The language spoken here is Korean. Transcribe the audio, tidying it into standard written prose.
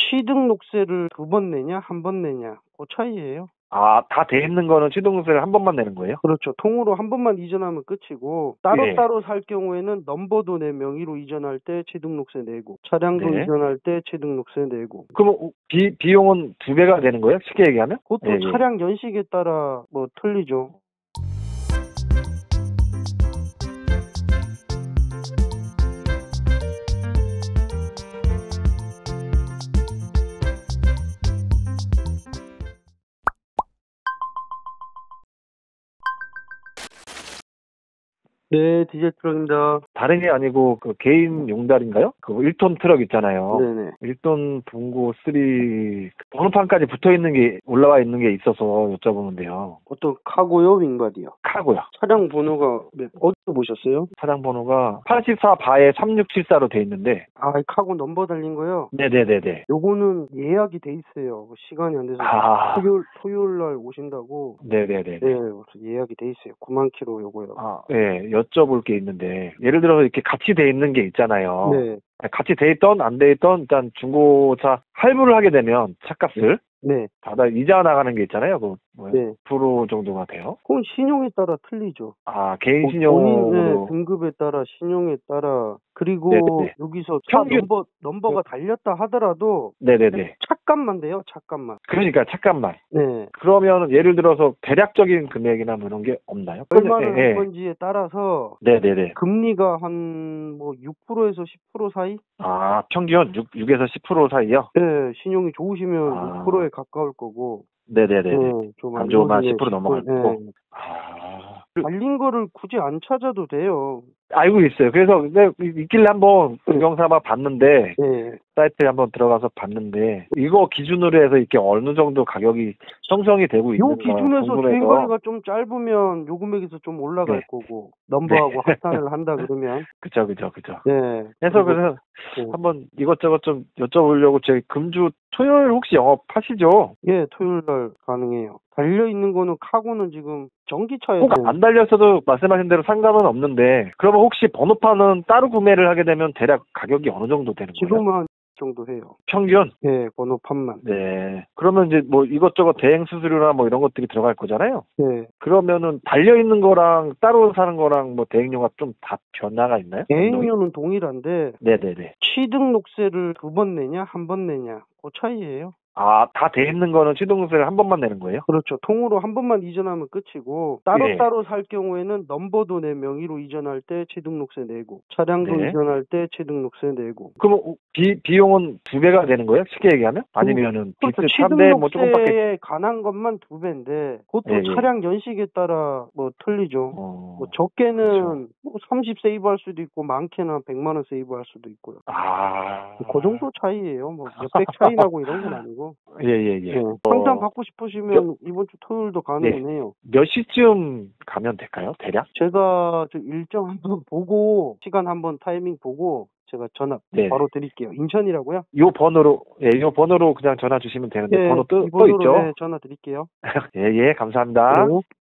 취등록세를 두 번 내냐, 한 번 내냐, 그 차이예요. 아, 다 돼 있는 거는 취등록세를 한 번만 내는 거예요? 그렇죠. 통으로 한 번만 이전하면 끝이고, 따로따로 살 경우에는 넘버도 내 명의로 이전할 때 취등록세 내고, 차량도 네. 이전할 때 취등록세 내고. 그럼 비용은 두 배가 되는 거예요? 쉽게 얘기하면? 그것도 예, 예. 차량 연식에 따라 뭐 틀리죠. 네, 디젤 트럭입니다. 다른 게 아니고 그 개인 용달인가요? 그 1톤 트럭 있잖아요. 네네. 1톤 봉고 3 번호판까지 붙어 있는 게 올라와 있는 게 있어서 여쭤보는데요. 어떤 카고요, 윙바디요? 카고요. 차량 번호가 어디서 보셨어요? 차량 번호가 84 바에 3674로 돼 있는데. 아, 이 카고 넘버 달린 거요? 네네네네. 요거는 예약이 돼 있어요. 시간이 안 돼서 토요일 날 오신다고. 네네네. 네, 그래서 예약이 돼 있어요. 9만 킬로 요거요. 아, 네, 여쭤볼 게 있는데 예를 들어서 이렇게 같이 돼 있는 게 있잖아요. 네. 같이 돼 있던 안 돼 있던 일단 중고차 할부를 하게 되면 차값을 네. 받아 이자 나가는 게 있잖아요. 그 네. 10% 정도가 돼요. 그건 신용에 따라 틀리죠. 아, 개인 본인의 신용으로. 등급에 따라, 신용에 따라. 그리고 네네. 여기서 차 평균 넘버가 달렸다 하더라도 네네네. 차값만 돼요. 차값만. 그러니까 차값만. 네. 그러면 예를 들어서 대략적인 금액이나 뭐 이런 게 없나요? 얼마나 예, 예. 한 건지에 따라서 네네네. 금리가 한 뭐 6%에서 10% 사이? 아, 평균 6에서 10% 사이요? 네, 신용이 좋으시면 아. 6%에 가까울 거고. 네네네. 좀 안 좋으면 10% 10%, 넘어갈 거고. 네. 아. 달린 거를 굳이 안 찾아도 돼요. 알고 있어요. 그래서 있길래 한번 구경 삼아 봤는데, 네. 사이트에 한번 들어가서 봤는데, 이거 기준으로 해서 이렇게 어느 정도 가격이 형성이 되고 요 있는가 기준에서 궁금해서. 주행거리가 좀 짧으면 요 금액에서 좀 올라갈 네. 거고, 넘버하고 합산을 한다 그러면. 그죠. 네. 그래서 한번 이것저것 좀 여쭤보려고 제 금주 토요일 혹시 영업하시죠? 예, 토요일 날 가능해요. 달려있는 거는 카고는 지금 전기차에 꼭 안 달렸어도 말씀하신 대로 상관은 없는데, 그러면 혹시 번호판은 따로 구매를 하게 되면 대략 가격이 어느 정도 되는 거예요? 지금은 한 정도 해요. 평균? 예, 번호판만. 네. 그러면 이제 뭐 이것저것 대행 수수료나 뭐 이런 것들이 들어갈 거잖아요? 네. 그러면은 달려있는 거랑 따로 사는 거랑 뭐 대행료가 좀 다 변화가 있나요? 대행료는 동일한데, 네네네. 취등록세를 두 번 내냐, 한 번 내냐, 그 차이예요. 아, 다 돼 있는 거는 취등록세를 한 번만 내는 거예요? 그렇죠. 통으로 한 번만 이전하면 끝이고, 따로따로 살 경우에는 넘버도 내 명의로 이전할 때 취등록세 내고, 차량도 네. 이전할 때 취등록세 내고. 그럼 비용은 두 배가 되는 거예요? 쉽게 얘기하면? 아니면은 그렇죠. 비슷한데 뭐 조금밖에. 취등록세에 관한 것만 두 배인데, 그것도 예, 예. 차량 연식에 따라 뭐 틀리죠. 뭐 적게는 그렇죠. 뭐 30 세이브할 수도 있고, 많게는 한 100만 원 세이브할 수도 있고요. 아. 그 정도 차이예요. 뭐 몇백 차이 나고 이런 건 아니고. 예. 네. 상담 받고 싶으시면 이번 주 토요일도 가능해요. 몇 시쯤 가면 될까요? 대략? 제가 저 일정 한번 보고, 시간 한번 타이밍 보고 제가 전화 네. 바로 드릴게요. 인천이라고요? 요 번호로 그냥 전화 주시면 되는데, 네, 번호 이 또 번호로 있죠? 네, 전화 드릴게요. 예, 감사합니다. 네.